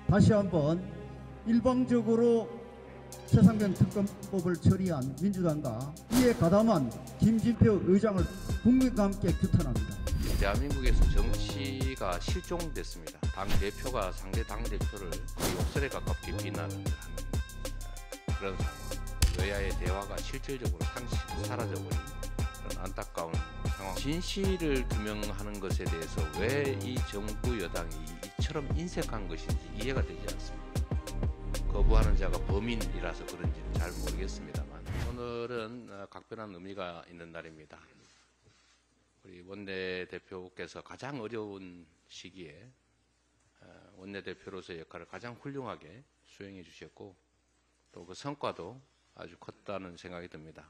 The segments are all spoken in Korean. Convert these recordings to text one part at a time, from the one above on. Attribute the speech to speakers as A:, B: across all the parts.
A: 다시 한번 일방적으로 최상병 특검법을 처리한 민주당과 이에 가담한 김진표 의장을 국민과 함께 규탄합니다.
B: 대한민국에서 정치가 실종됐습니다. 당대표가 상대 당대표를 욕설에 가깝게 비난을 하는 그런 상황. 여야의 대화가 실질적으로 사라져버린 그런 안타까운 상황. 진실을 규명하는 것에 대해서 왜 이 정부 여당이 이처럼 인색한 것인지 이해가 되지 않습니다. 거부하는 자가 범인이라서 그런지는 잘 모르겠습니다만 오늘은 각별한 의미가 있는 날입니다. 우리 원내대표께서 가장 어려운 시기에 원내대표로서의 역할을 가장 훌륭하게 수행해 주셨고 또 그 성과도 아주 컸다는 생각이 듭니다.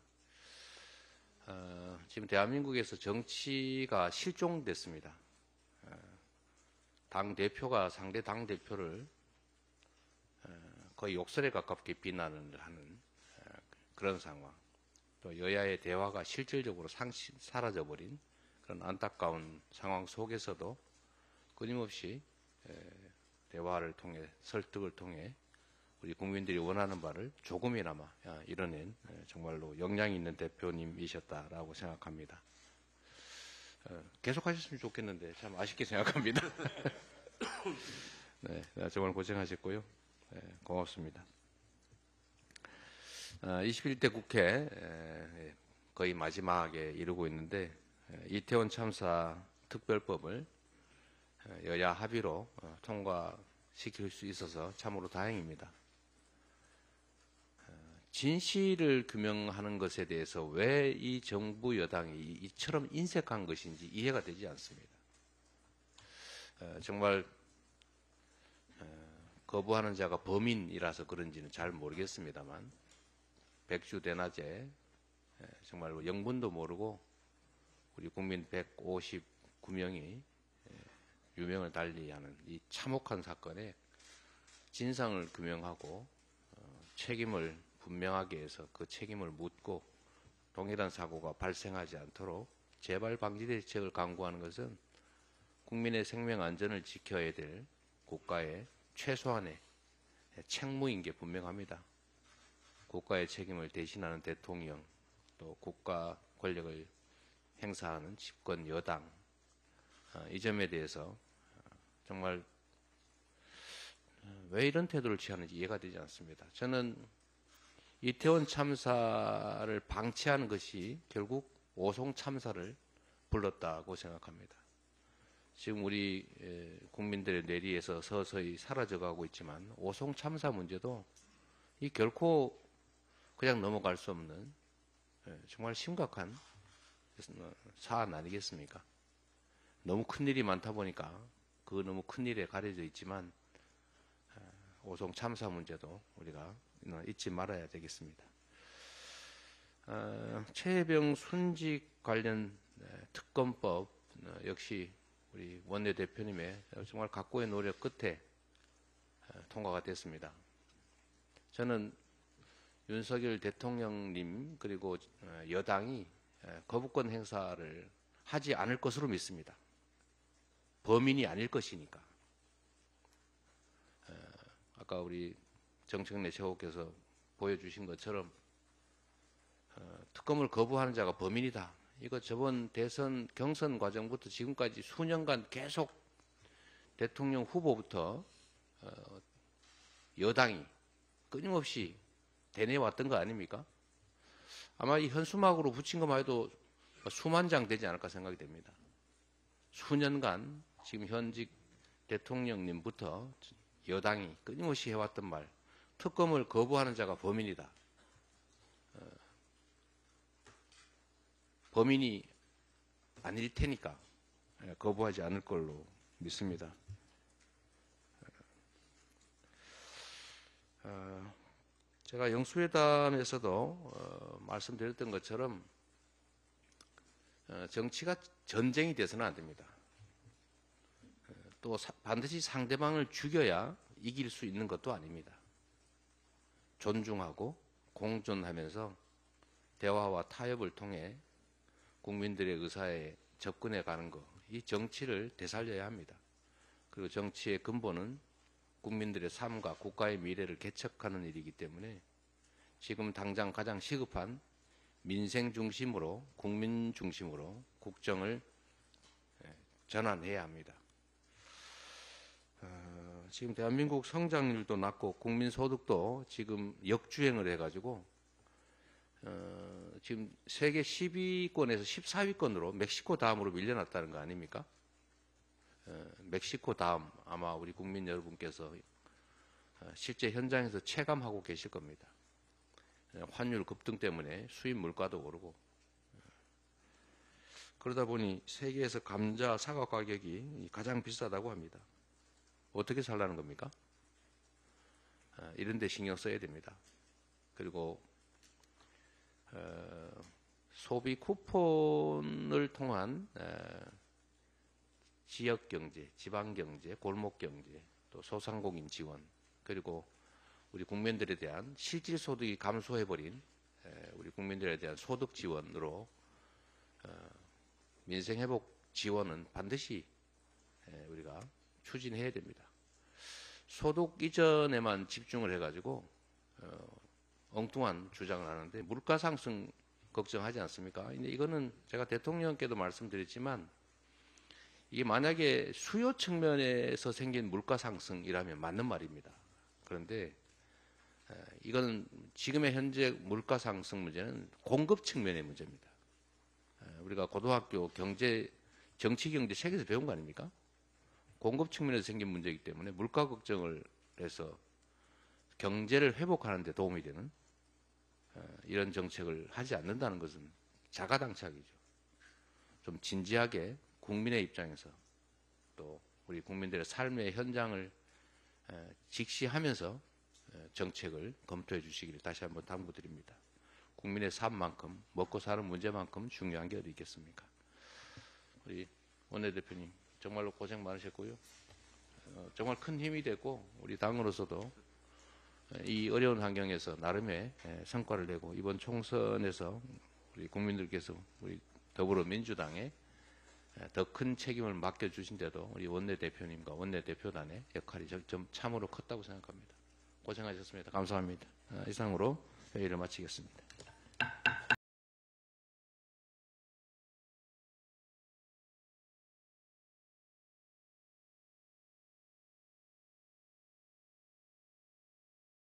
B: 지금 대한민국에서 정치가 실종됐습니다. 당대표가 상대 당대표를 거의 욕설에 가깝게 비난을 하는 그런 상황. 또 여야의 대화가 실질적으로 사라져버린 그런 안타까운 상황 속에서도 끊임없이 대화를 통해 설득을 통해 우리 국민들이 원하는 바를 조금이나마 이뤄낸 정말로 역량 있는 대표님이셨다라고 생각합니다. 계속 하셨으면 좋겠는데 참 아쉽게 생각합니다. 네, 정말 고생하셨고요. 네, 고맙습니다. 21대 국회 거의 마지막에 이르고 있는데 이태원 참사 특별법을 여야 합의로 통과시킬 수 있어서 참으로 다행입니다. 진실을 규명하는 것에 대해서 왜 이 정부 여당이 이처럼 인색한 것인지 이해가 되지 않습니다. 정말 거부하는 자가 범인이라서 그런지는 잘 모르겠습니다만 백주대낮에 정말로 영문도 모르고 우리 국민 159명이 유명을 달리하는 이 참혹한 사건에 진상을 규명하고 책임을 분명하게 해서 그 책임을 묻고 동일한 사고가 발생하지 않도록 재발 방지 대책을 강구하는 것은 국민의 생명 안전을 지켜야 될 국가의 최소한의 책무인 게 분명합니다. 국가의 책임을 대신하는 대통령, 또 국가 권력을 행사하는 집권 여당, 이 점에 대해서 정말 왜 이런 태도를 취하는지 이해가 되지 않습니다. 저는 이태원 참사를 방치하는 것이 결국 오송 참사를 불렀다고 생각합니다. 지금 우리 국민들의 뇌리에서 서서히 사라져가고 있지만 오송 참사 문제도 이 결코 그냥 넘어갈 수 없는 정말 심각한 사안 아니겠습니까? 너무 큰일이 많다 보니까 그 너무 큰일에 가려져 있지만 오송 참사 문제도 우리가 잊지 말아야 되겠습니다. 최혜병 순직 관련 특검법 역시 우리 원내대표님의 정말 각고의 노력 끝에 통과가 됐습니다. 저는 윤석열 대통령님 그리고 여당이 거부권 행사를 하지 않을 것으로 믿습니다. 범인이 아닐 것이니까. 아까 우리 정청래 최고께서 보여주신 것처럼 특검을 거부하는 자가 범인이다. 이거 저번 대선 경선 과정부터 지금까지 수년간 계속 대통령 후보부터 여당이 끊임없이 대내왔던 거 아닙니까? 아마 이 현수막으로 붙인 것만 해도 수만 장 되지 않을까 생각이 됩니다. 수년간 지금 현직 대통령님부터 여당이 끊임없이 해왔던 말, 특검을 거부하는 자가 범인이다. 범인이 아닐 테니까 거부하지 않을 걸로 믿습니다. 제가 영수회담에서도 말씀드렸던 것처럼 정치가 전쟁이 돼서는 안 됩니다. 또 반드시 상대방을 죽여야 이길 수 있는 것도 아닙니다. 존중하고 공존하면서 대화와 타협을 통해 국민들의 의사에 접근해 가는 것, 이 정치를 되살려야 합니다. 그리고 정치의 근본은 국민들의 삶과 국가의 미래를 개척하는 일이기 때문에 지금 당장 가장 시급한 민생 중심으로, 국민 중심으로 국정을 전환해야 합니다. 지금 대한민국 성장률도 낮고 국민소득도 지금 역주행을 해가지고 지금 세계 10위권에서 14위권으로 멕시코 다음으로 밀려났다는 거 아닙니까? 멕시코 다음 아마 우리 국민 여러분께서 실제 현장에서 체감하고 계실 겁니다. 환율 급등 때문에 수입 물가도 오르고 그러다 보니 세계에서 감자, 사과 가격이 가장 비싸다고 합니다. 어떻게 살라는 겁니까? 이런 데 신경 써야 됩니다. 그리고 소비 쿠폰을 통한 지역경제, 지방경제, 골목경제, 또 소상공인 지원, 그리고 우리 국민들에 대한 실질소득이 감소해버린 우리 국민들에 대한 소득 지원으로 민생회복 지원은 반드시 우리가 추진해야 됩니다. 소득 이전에만 집중을 해가지고 엉뚱한 주장을 하는데 물가 상승 걱정하지 않습니까? 근데 이거는 제가 대통령께도 말씀드렸지만 이게 만약에 수요 측면에서 생긴 물가 상승이라면 맞는 말입니다. 그런데 이거는 지금의 현재 물가 상승 문제는 공급 측면의 문제입니다. 우리가 고등학교 경제, 정치 경제 책에서 배운 거 아닙니까? 공급 측면에서 생긴 문제이기 때문에 물가 걱정을 해서 경제를 회복하는 데 도움이 되는 이런 정책을 하지 않는다는 것은 자가당착이죠. 좀 진지하게 국민의 입장에서 또 우리 국민들의 삶의 현장을 직시하면서 정책을 검토해 주시기를 다시 한번 당부드립니다. 국민의 삶만큼 먹고 사는 문제만큼 중요한 게 어디 있겠습니까? 우리 원내대표님 정말로 고생 많으셨고요. 정말 큰 힘이 되고 우리 당으로서도 이 어려운 환경에서 나름의 성과를 내고 이번 총선에서 우리 국민들께서 우리 더불어민주당에 더 큰 책임을 맡겨주신데도 우리 원내대표님과 원내대표단의 역할이 좀 참으로 컸다고 생각합니다. 고생하셨습니다. 감사합니다. 이상으로 회의를 마치겠습니다.